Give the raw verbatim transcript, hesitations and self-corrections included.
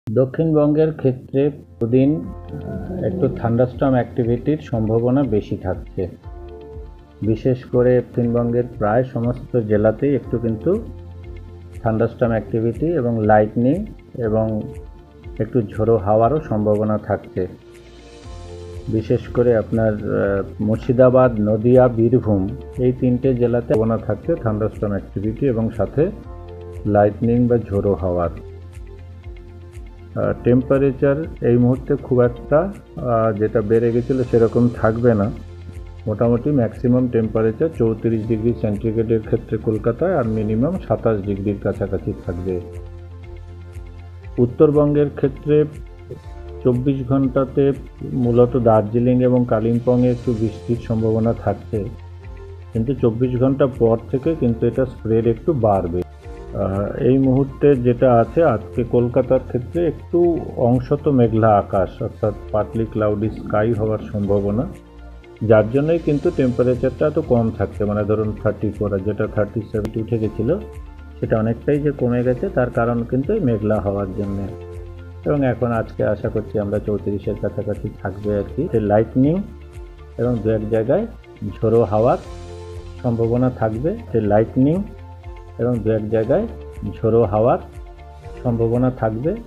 দক্ষিণবঙ্গের ক্ষেত্রে প্রতিদিন একটু থান্ডারস্টর্ম অ্যাক্টিভিটির সম্ভাবনা বেশি থাকছে। বিশেষ করে দক্ষিণবঙ্গের প্রায় সমস্ত জেলাতেই একটু কিন্তু থান্ডারস্টর্ম অ্যাক্টিভিটি এবং লাইটনিং এবং একটু ঝোড়ো হাওয়ারও সম্ভাবনা থাকছে। বিশেষ করে আপনার মুর্শিদাবাদ, নদিয়া, বীরভূম এই তিনটে জেলাতে সম্ভাবনা থাকছে থান্ডারস্টর্ম অ্যাক্টিভিটি এবং সাথে লাইটনিং বা ঝোড়ো হাওয়ার। টেম্পারেচার এই মুহূর্তে খুব একটা যেটা বেড়ে গেছিলো সেরকম থাকবে না। মোটামুটি ম্যাক্সিমাম টেম্পারেচার চৌত্রিশ ডিগ্রি সেন্টিগ্রেডের ক্ষেত্রে কলকাতায় আর মিনিমাম সাতাশ ডিগ্রির কাছাকাছি থাকবে। উত্তরবঙ্গের ক্ষেত্রে চব্বিশ ঘন্টাতে মূলত দার্জিলিং এবং কালিম্পংয়ে একটু বৃষ্টির সম্ভাবনা থাকছে, কিন্তু চব্বিশ ঘন্টা পর থেকে কিন্তু এটা স্প্রেড একটু বাড়বে। এই মুহূর্তে যেটা আছে আজকে কলকাতার ক্ষেত্রে একটু অংশত মেঘলা আকাশ, অর্থাৎ পার্টলি ক্লাউডি স্কাই হওয়ার সম্ভাবনা, যার জন্যই কিন্তু টেম্পারেচারটা এত কম থাকছে। মানে ধরুন থার্টি ফোর আর যেটা থার্টি সেভেন উঠে গেছিলো সেটা অনেকটাই যে কমে গেছে, তার কারণ কিন্তু মেঘলা হওয়ার জন্যে। এবং এখন আজকে আশা করছি আমরা চৌত্রিশের কাছাকাছি থাকবে আর কি। লাইটনিং এবং দু এক জায়গায় ঝোড়ো হাওয়ার সম্ভাবনা থাকবে। লাইটনিং এবং দু এক জায়গায় ঝোড়ো হাওয়ার সম্ভাবনা থাকবে।